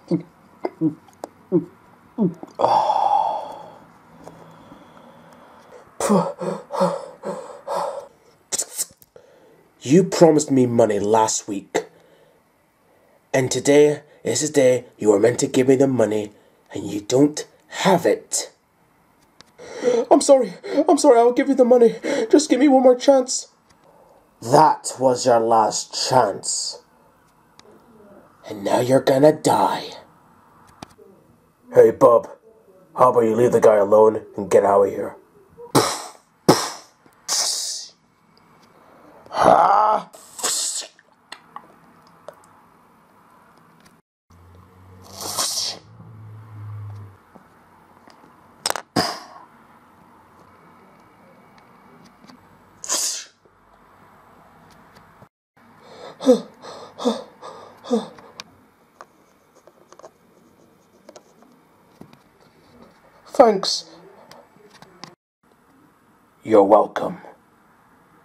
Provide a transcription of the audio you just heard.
You promised me money last week, and today is the day you were meant to give me the money, and you don't have it. I'm sorry, I'll give you the money. Just give me one more chance. That was your last chance. And now you're gonna die. Hey, Bub, how about you leave the guy alone and get out of here? Thanks. You're welcome.